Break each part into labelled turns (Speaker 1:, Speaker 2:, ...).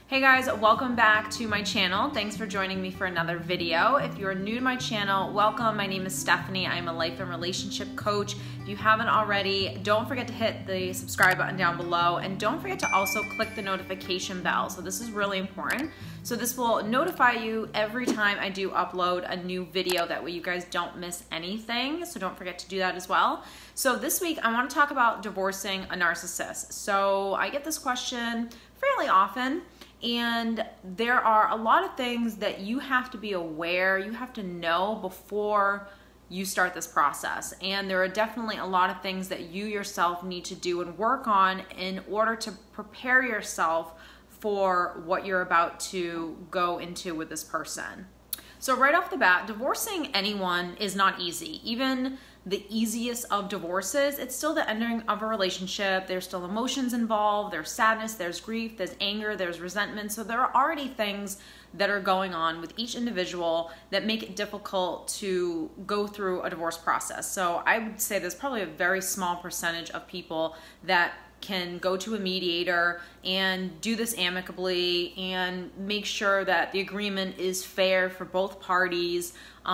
Speaker 1: Hey guys, welcome back to my channel. Thanks for joining me for another video. If you're new to my channel, welcome. My name is Stephanie. I'm a life and relationship coach. If you haven't already, don't forget to hit the subscribe button down below, and don't forget to also click the notification bell. So this is really important. So this will notify you every time I do upload a new video. That way you guys don't miss anything. So don't forget to do that as well. So this week I want to talk about divorcing a narcissist. So I get this question fairly often. And there are a lot of things that you have to be aware, you have to know before you start this process. And there are definitely a lot of things that you yourself need to do and work on in order to prepare yourself for what you're about to go into with this person. So right off the bat, divorcing anyone is not easy. Even the easiest of divorces, it's still the ending of a relationship. There's still emotions involved. There's sadness, there's grief, there's anger, there's resentment. So there are already things that are going on with each individual that make it difficult to go through a divorce process. So I would say there's probably a very small percentage of people that can go to a mediator and do this amicably and make sure that the agreement is fair for both parties.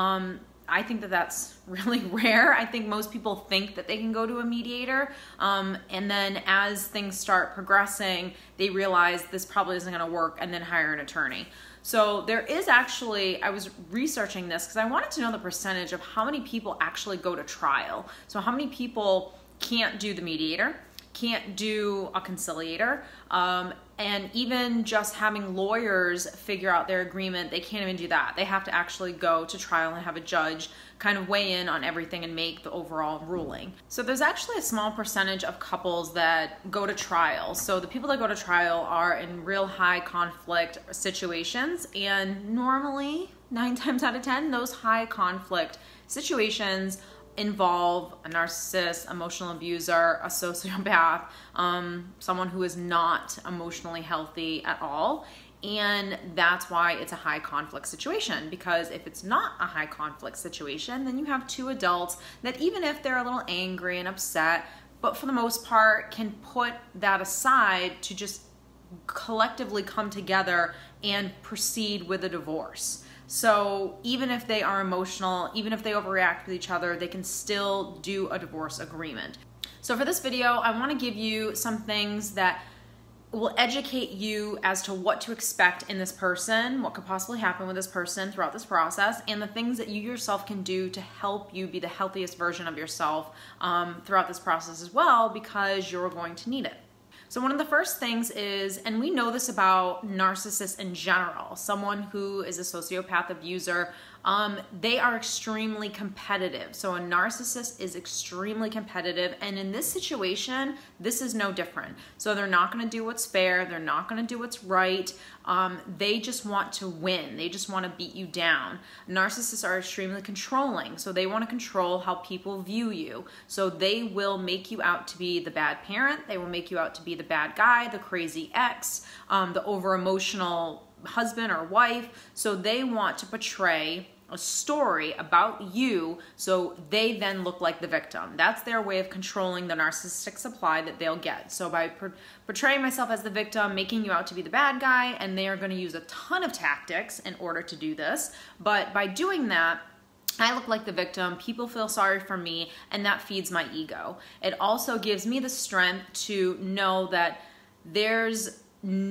Speaker 1: I think that that's really rare. I think most people think that they can go to a mediator, and then as things start progressing, they realize this probably isn't going to work and then hire an attorney. So there is actually, I was researching this because I wanted to know the percentage of how many people actually go to trial. So how many people can't do the mediator, can't do a conciliator, and even just having lawyers figure out their agreement, they can't even do that. They have to actually go to trial and have a judge kind of weigh in on everything and make the overall ruling. So there's actually a small percentage of couples that go to trial. So the people that go to trial are in real high conflict situations, and normally 9 times out of 10, those high conflict situations involve a narcissist, emotional abuser, a sociopath, someone who is not emotionally healthy at all. And that's why it's a high conflict situation, because if it's not a high conflict situation, then you have two adults that, even if they're a little angry and upset, but for the most part can put that aside to just collectively come together and proceed with a divorce. So even if they are emotional, even if they overreact with each other, they can still do a divorce agreement. So for this video, I want to give you some things that will educate you as to what to expect in this person, what could possibly happen with this person throughout this process, and the things that you yourself can do to help you be the healthiest version of yourself throughout this process as well, because you're going to need it. So one of the first things is, and we know this about narcissists in general, someone who is a sociopath abuser, they are extremely competitive. So a narcissist is extremely competitive, and in this situation, this is no different. So they're not going to do what's fair, they're not going to do what's right. They just want to win. They just want to beat you down. Narcissists are extremely controlling, so they want to control how people view you. So they will make you out to be the bad parent, they will make you out to be the bad guy, the crazy ex, the over-emotional husband or wife. So they want to portray a story about you so they then look like the victim. That's their way of controlling the narcissistic supply that they'll get. So by portraying myself as the victim, making you out to be the bad guy, and they are going to use a ton of tactics in order to do this. But by doing that, I look like the victim, people feel sorry for me, and that feeds my ego. It also gives me the strength to know that there's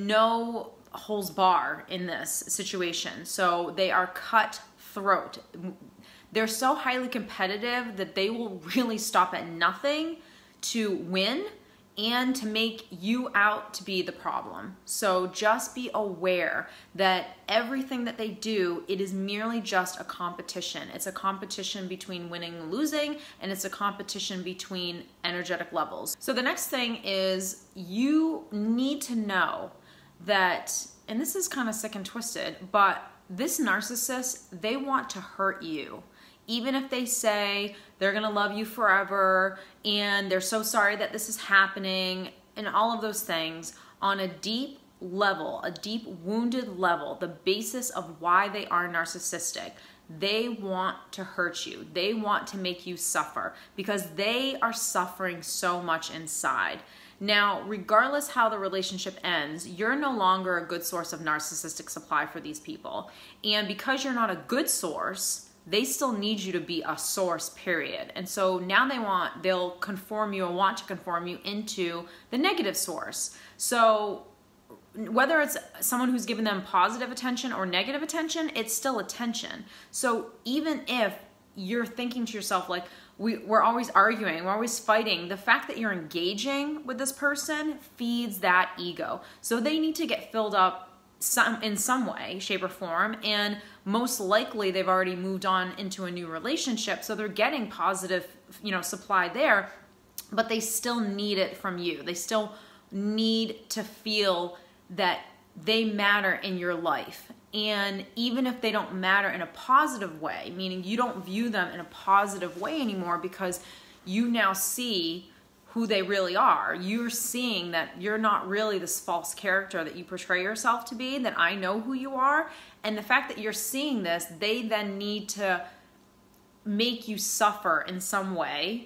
Speaker 1: no holds bar in this situation. So they are cutthroat. They're so highly competitive that they will really stop at nothing to win and to make you out to be the problem. So just be aware that everything that they do, it is merely just a competition. It's a competition between winning and losing, and it's a competition between energetic levels. So the next thing is, you need to know that, and this is kind of sick and twisted, but this narcissist, they want to hurt you. Even if they say they're gonna love you forever and they're so sorry that this is happening and all of those things, on a deep level, a deep wounded level, the basis of why they are narcissistic, they want to hurt you. They want to make you suffer because they are suffering so much inside. Now, regardless how the relationship ends, you're no longer a good source of narcissistic supply for these people. And because you're not a good source, they still need you to be a source, period. And so now they'll conform you or want to conform you into the negative source. So whether it's someone who's given them positive attention or negative attention, it's still attention. So even if you're thinking to yourself, like, we're always arguing, we're always fighting, the fact that you're engaging with this person feeds that ego. So they need to get filled up in some way, shape, or form, and most likely they've already moved on into a new relationship, so they're getting positive, supply there, but they still need it from you. They still need to feel that they matter in your life. And even if they don't matter in a positive way, meaning you don't view them in a positive way anymore because you now see who they really are. You're seeing that you're not really this false character that you portray yourself to be, that I know who you are. And the fact that you're seeing this, they then need to make you suffer in some way,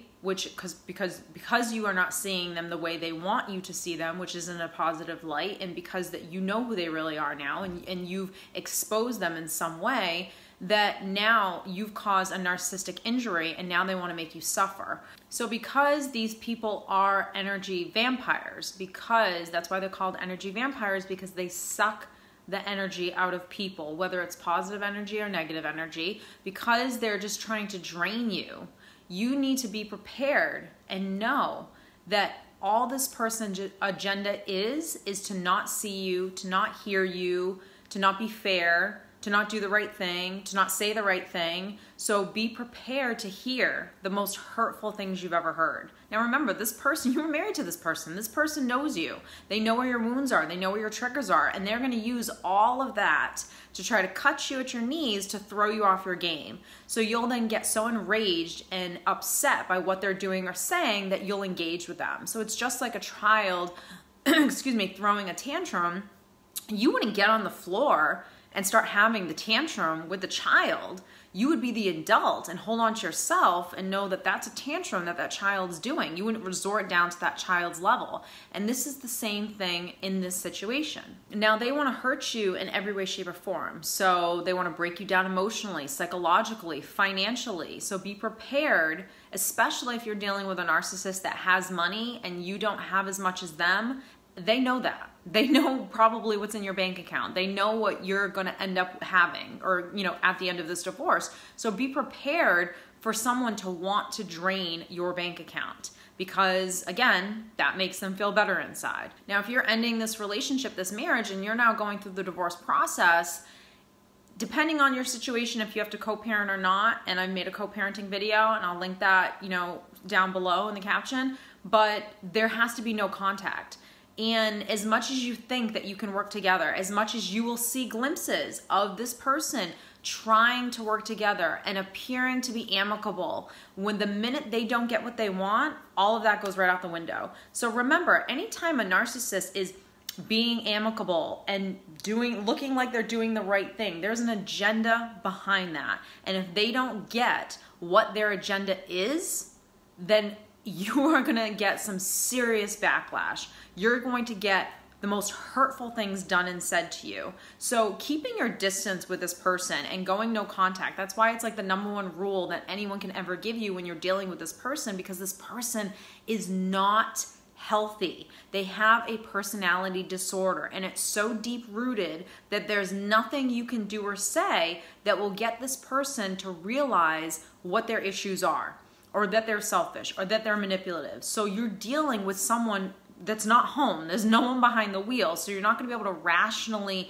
Speaker 1: because you are not seeing them the way they want you to see them, which is in a positive light, and because that you know who they really are now, and you've exposed them in some way, that now you've caused a narcissistic injury and now they want to make you suffer. So because these people are energy vampires, because that's why they're called energy vampires, because they suck the energy out of people, whether it's positive energy or negative energy, because they're just trying to drain you. You need to be prepared and know that all this person's agenda is to not see you, to not hear you, to not be fair, to not do the right thing, to not say the right thing. So be prepared to hear the most hurtful things you've ever heard. Now remember, this person, you were married to this person knows you. They know where your wounds are, they know where your triggers are, and they're gonna use all of that to try to cut you at your knees to throw you off your game. So you'll then get so enraged and upset by what they're doing or saying that you'll engage with them. So it's just like a child, throwing a tantrum. You wouldn't get on the floor and start having the tantrum with the child. You would be the adult and hold on to yourself and know that that's a tantrum that child's doing. You wouldn't resort down to that child's level. And this is the same thing in this situation. Now they want to hurt you in every way, shape, or form. So they want to break you down emotionally, psychologically, financially. So be prepared, especially if you're dealing with a narcissist that has money and you don't have as much as them. They know that. They know probably what's in your bank account. They know what you're going to end up having, or, at the end of this divorce. So be prepared for someone to want to drain your bank account, because again, that makes them feel better inside. Now, if you're ending this relationship, this marriage, and you're now going through the divorce process, depending on your situation, if you have to co-parent or not, and I made a co-parenting video and I'll link that, down below in the caption, but there has to be no contact. And as much as you think that you can work together, as much as you will see glimpses of this person trying to work together and appearing to be amicable, when the minute they don't get what they want, all of that goes right out the window. So remember, anytime a narcissist is being amicable and looking like they're doing the right thing, there's an agenda behind that. And if they don't get what their agenda is, then you are going to get some serious backlash. You're going to get the most hurtful things done and said to you. So keeping your distance with this person and going no contact, that's why it's like the #1 rule that anyone can ever give you when you're dealing with this person, because this person is not healthy. They have a personality disorder, and it's so deep rooted that there's nothing you can do or say that will get this person to realize what their issues are, or that they're selfish, or that they're manipulative. So you're dealing with someone that's not home. There's no one behind the wheel. So you're not going to be able to rationally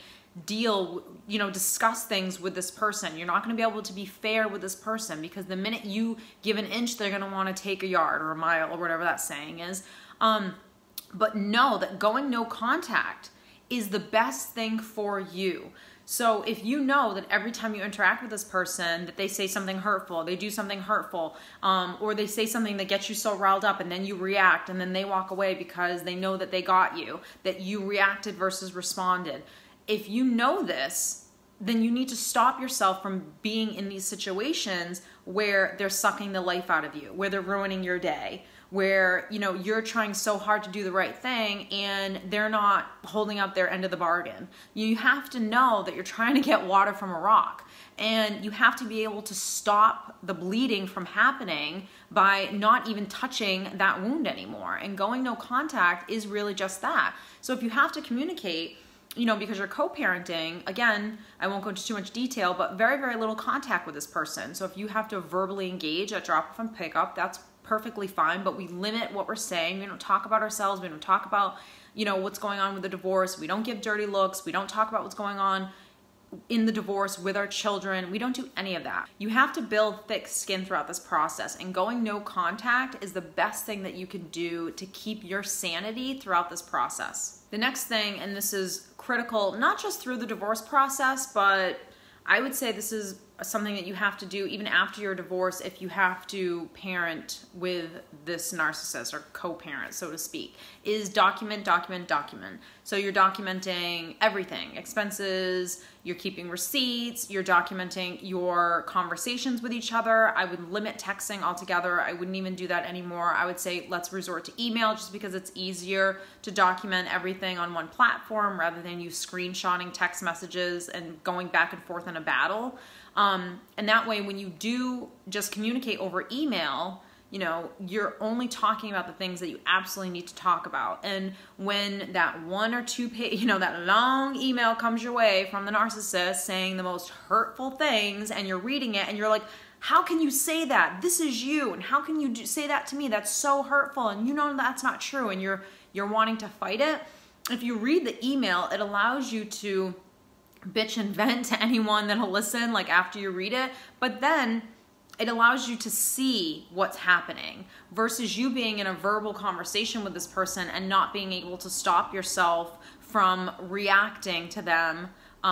Speaker 1: discuss things with this person. You're not going to be able to be fair with this person, because the minute you give an inch, they're going to want to take a yard or a mile, or whatever that saying is. But know that going no contact is the best thing for you. So if you know that every time you interact with this person that they say something hurtful, they do something hurtful, or they say something that gets you so riled up, and then you react, and then they walk away because they know that they got you, that you reacted versus responded. If you know this, then you need to stop yourself from being in these situations where they're sucking the life out of you, where they're ruining your day, where, you know, you're trying so hard to do the right thing and they're not holding up their end of the bargain. You have to know that you're trying to get water from a rock, and you have to be able to stop the bleeding from happening by not even touching that wound anymore. And going no contact is really just that. So if you have to communicate, you know, because you're co-parenting, again, I won't go into too much detail, but very, very little contact with this person. So if you have to verbally engage at drop off and pickup, that's perfectly fine, but we limit what we're saying. We don't talk about ourselves. We don't talk about, you know, what's going on with the divorce. We don't give dirty looks. We don't talk about what's going on in the divorce with our children. We don't do any of that. You have to build thick skin throughout this process, and going no contact is the best thing that you can do to keep your sanity throughout this process. The next thing, and this is critical, not just through the divorce process, but I would say this is something that you have to do even after your divorce if you have to parent with this narcissist or co-parent, so to speak, is document, document, document. So you're documenting everything, expenses, you're keeping receipts, you're documenting your conversations with each other. I would limit texting altogether. I wouldn't even do that anymore. I would say let's resort to email, just because it's easier to document everything on one platform rather than you screenshotting text messages and going back and forth in a battle. And that way, when you do just communicate over email, you know, you're only talking about the things that you absolutely need to talk about. And when that 1 or 2 page, you know, that long email comes your way from the narcissist saying the most hurtful things, and you're reading it and you're like, how can you say that? This is you. And how can you say that to me? That's so hurtful. And you know, that's not true. And you're wanting to fight it. If you read the email, it allows you to bitch and vent to anyone that'll listen, like after you read it, but then it allows you to see what's happening versus you being in a verbal conversation with this person and not being able to stop yourself from reacting to them,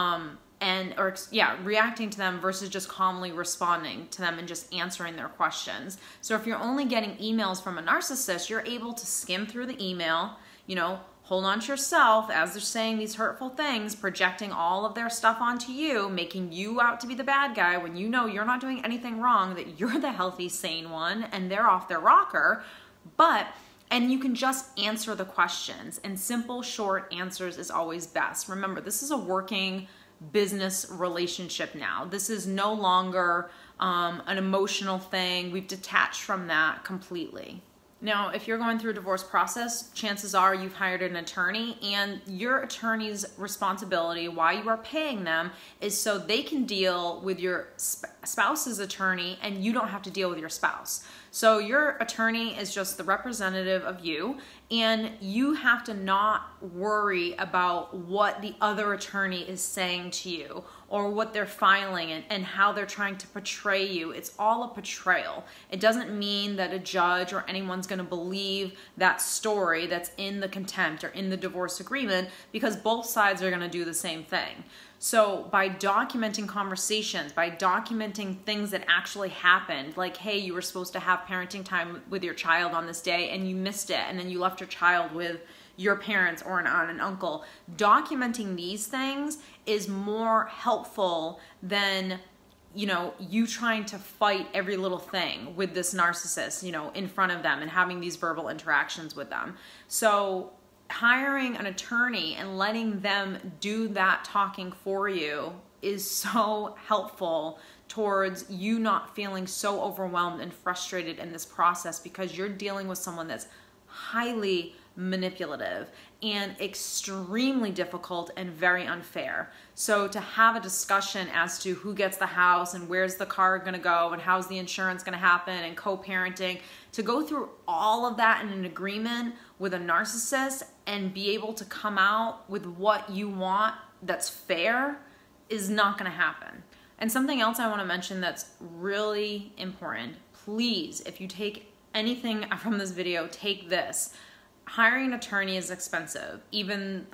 Speaker 1: reacting to them versus just calmly responding to them and just answering their questions. So if you're only getting emails from a narcissist, you're able to skim through the email, you know, hold on to yourself as they're saying these hurtful things, projecting all of their stuff onto you, making you out to be the bad guy when you know you're not doing anything wrong, that you're the healthy, sane one, and they're off their rocker. And you can just answer the questions, and simple, short answers is always best. Remember, this is a working business relationship now. This is no longer an emotional thing. We've detached from that completely. Now, if you're going through a divorce process, chances are you've hired an attorney, and your attorney's responsibility, why you are paying them, is so they can deal with your spouse's attorney and you don't have to deal with your spouse. So your attorney is just the representative of you, and you have to not worry about what the other attorney is saying to you or what they're filing and how they're trying to portray you. It's all a portrayal. It doesn't mean that a judge or anyone's going to believe that story that's in the contempt or in the divorce agreement, because both sides are going to do the same thing. So by documenting conversations, by documenting things that actually happened, like, hey, you were supposed to have parenting time with your child on this day and you missed it, and then you left your child with your parents or an aunt and uncle. Documenting these things is more helpful than, you know, you trying to fight every little thing with this narcissist, you know, in front of them and having these verbal interactions with them. So hiring an attorney and letting them do that talking for you is so helpful towards you not feeling so overwhelmed and frustrated in this process, because you're dealing with someone that's highly manipulative and extremely difficult and very unfair. So to have a discussion as to who gets the house and where's the car going to go and how's the insurance going to happen and co-parenting, to go through all of that in an agreement with a narcissist and be able to come out with what you want that's fair is not going to happen. And something else I want to mention that's really important, please, if you take anything from this video, take this. Hiring an attorney is expensive. Even the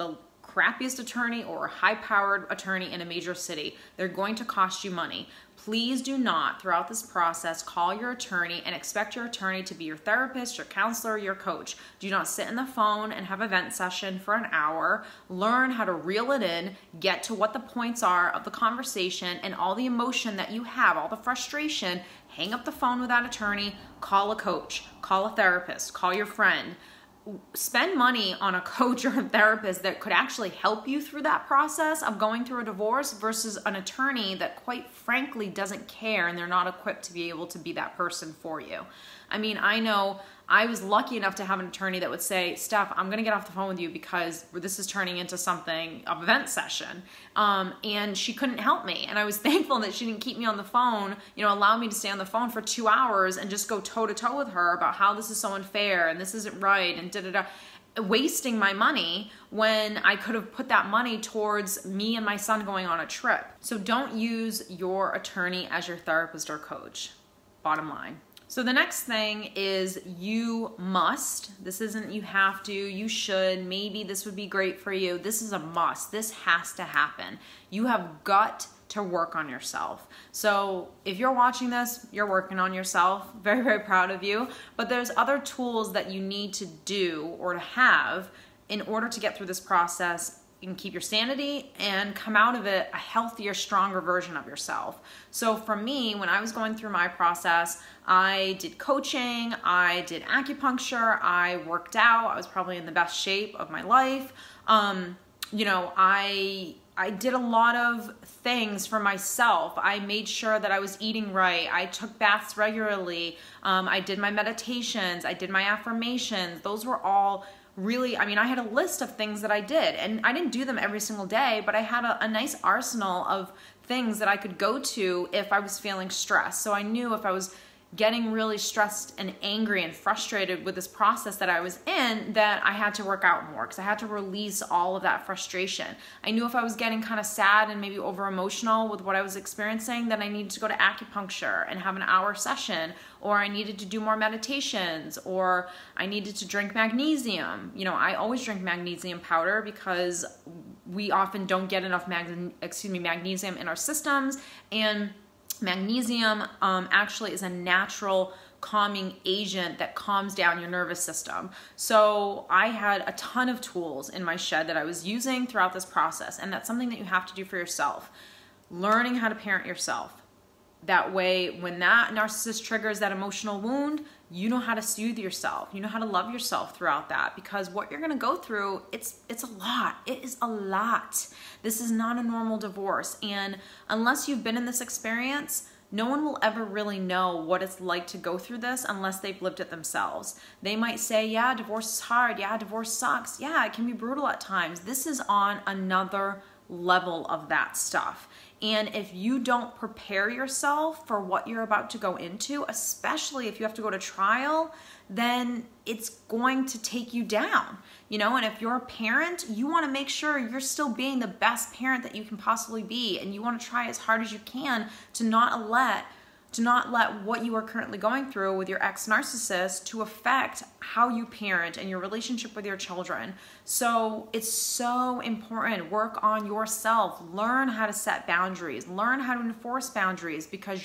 Speaker 1: crappiest attorney or a high-powered attorney in a major city. They're going to cost you money. Please do not, throughout this process, call your attorney and expect your attorney to be your therapist, your counselor, your coach. Do not sit in the phone and have a vent session for an hour. Learn how to reel it in, get to what the points are of the conversation and all the emotion that you have, all the frustration. Hang up the phone with that attorney, call a coach, call a therapist, call your friend. Spend money on a coach or a therapist that could actually help you through that process of going through a divorce versus an attorney that quite frankly doesn't care and they're not equipped to be able to be that person for you. I mean, I know I was lucky enough to have an attorney that would say, Steph, I'm going to get off the phone with you because this is turning into something of a vent session. And she couldn't help me. And I was thankful that she didn't keep me on the phone, allow me to stay on the phone for 2 hours and just go toe to toe with her about how this is so unfair and this isn't right and da-da-da. Wasting my money when I could have put that money towards me and my son going on a trip. So don't use your attorney as your therapist or coach, bottom line. So the next thing is you must. This isn't you have to, you should, maybe this would be great for you. This is a must. This has to happen. You have got to work on yourself. So if you're watching this, you're working on yourself. Very, very proud of you. But there's other tools that you need to do or to have in order to get through this process and keep your sanity and come out of it a healthier, stronger version of yourself. So for me, when I was going through my process, I did coaching, I did acupuncture, I worked out, I was probably in the best shape of my life. I did a lot of things for myself. I made sure that I was eating right. I took baths regularly. I did my meditations. I did my affirmations. Those were all really, I had a list of things that I did, and I didn't do them every single day, but I had a nice arsenal of things that I could go to if I was feeling stressed. So I knew if I was getting really stressed and angry and frustrated with this process that I was in, that I had to work out more because I had to release all of that frustration. I knew if I was getting kind of sad and maybe over emotional with what I was experiencing, then I needed to go to acupuncture and have an hour session, or I needed to do more meditations, or I needed to drink magnesium. I always drink magnesium powder because we often don't get enough magnesium in our systems, and magnesium actually is a natural calming agent that calms down your nervous system. So I had a ton of tools in my shed that I was using throughout this process, and that's something that you have to do for yourself. Learning how to parent yourself. That way, when that narcissist triggers that emotional wound, you know how to soothe yourself. You know how to love yourself throughout that, because what you're going to go through, it's a lot. It is a lot. This is not a normal divorce. And unless you've been in this experience, no one will ever really know what it's like to go through this unless they've lived it themselves. They might say, yeah, divorce is hard. Yeah, divorce sucks. Yeah, it can be brutal at times. This is on another level of that stuff. And if you don't prepare yourself for what you're about to go into, especially if you have to go to trial, then it's going to take you down. And if you're a parent, you want to make sure you're still being the best parent that you can possibly be. And you want to try as hard as you can to not let what you are currently going through with your ex-narcissist to affect how you parent and your relationship with your children. So it's so important. Work on yourself. Learn how to set boundaries. Learn how to enforce boundaries, because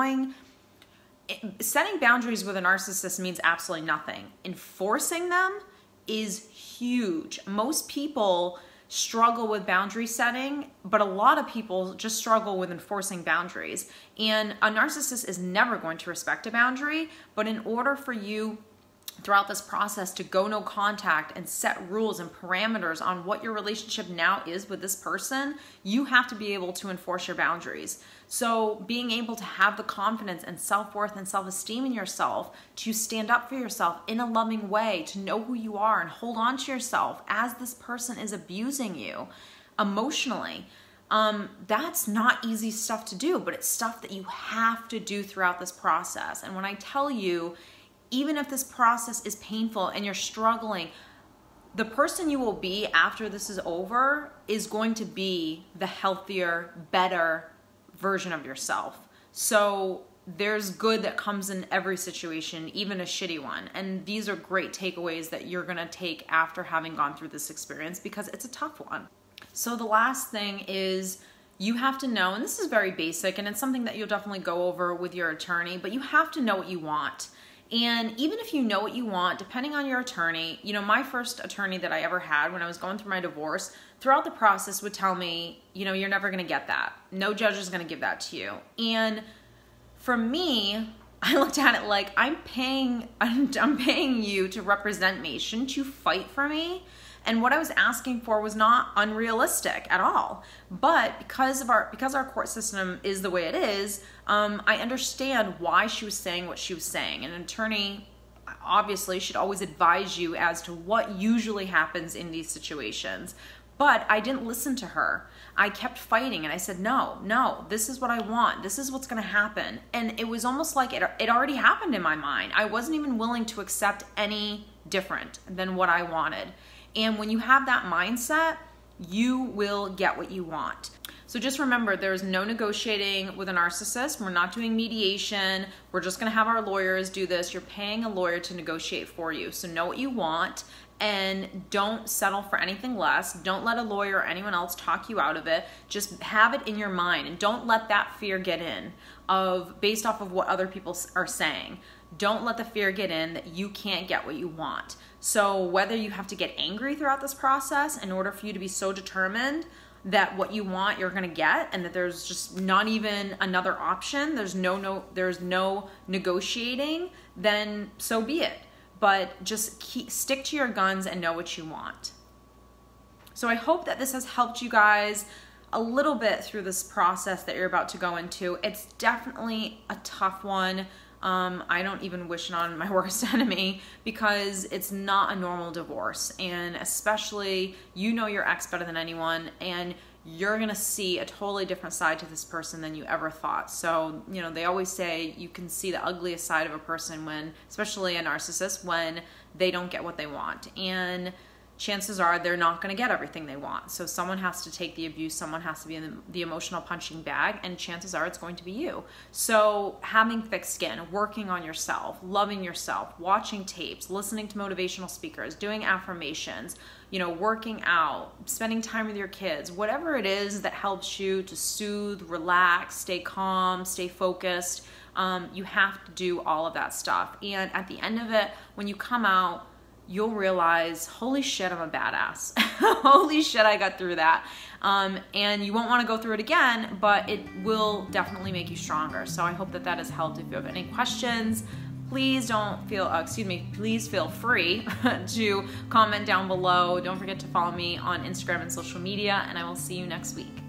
Speaker 1: setting boundaries with a narcissist means absolutely nothing. Enforcing them is huge. Most people struggle with boundary setting, but a lot of people just struggle with enforcing boundaries. And a narcissist is never going to respect a boundary, but in order for you throughout this process to go no contact and set rules and parameters on what your relationship now is with this person, you have to be able to enforce your boundaries. So being able to have the confidence and self-worth and self-esteem in yourself to stand up for yourself in a loving way, to know who you are and hold on to yourself as this person is abusing you emotionally. That's not easy stuff to do, but it's stuff that you have to do throughout this process. And when I tell you, even if this process is painful and you're struggling, the person you will be after this is over is going to be the healthier, better version of yourself. So there's good that comes in every situation, even a shitty one. And these are great takeaways that you're going to take after having gone through this experience, because it's a tough one. So the last thing is you have to know, and this is very basic, and it's something that you'll definitely go over with your attorney, but you have to know what you want. And even if you know what you want, depending on your attorney, you know, my first attorney that I ever had when I was going through my divorce, throughout the process would tell me, you know, you're never going to get that. No judge is going to give that to you. And for me, I looked at it like I'm paying you to represent me. Shouldn't you fight for me? And what I was asking for was not unrealistic at all. But because our court system is the way it is, I understand why she was saying what she was saying. An attorney obviously should always advise you as to what usually happens in these situations. But I didn't listen to her. I kept fighting and I said, no, this is what I want. This is what's gonna happen. And it was almost like it already happened in my mind. I wasn't even willing to accept any different than what I wanted. And when you have that mindset, you will get what you want. So just remember, there's no negotiating with a narcissist. We're not doing mediation. We're just gonna have our lawyers do this. You're paying a lawyer to negotiate for you. So know what you want and don't settle for anything less. Don't let a lawyer or anyone else talk you out of it. Just have it in your mind and don't let that fear get in based off of what other people are saying. Don't let the fear get in that you can't get what you want. So whether you have to get angry throughout this process in order for you to be so determined that what you want you're gonna get and that there's just not even another option, there's no negotiating, then so be it. But just stick to your guns and know what you want. So I hope that this has helped you guys a little bit through this process that you're about to go into. It's definitely a tough one. I don't even wish it on my worst enemy because it's not a normal divorce. And especially, you know your ex better than anyone and you're gonna see a totally different side to this person than you ever thought. So, you know, they always say you can see the ugliest side of a person when, especially a narcissist, when they don't get what they want. And chances are they're not going to get everything they want. So someone has to take the abuse, someone has to be in the emotional punching bag, and chances are it's going to be you. So having thick skin, working on yourself, loving yourself, watching tapes, listening to motivational speakers, doing affirmations, you know, working out, spending time with your kids, whatever it is that helps you to soothe, relax, stay calm, stay focused, you have to do all of that stuff. And at the end of it, when you come out, you'll realize, holy shit, I'm a badass. Holy shit, I got through that. And you won't want to go through it again, but it will definitely make you stronger. So I hope that that has helped. If you have any questions, please please feel free to comment down below. Don't forget to follow me on Instagram and social media, and I will see you next week.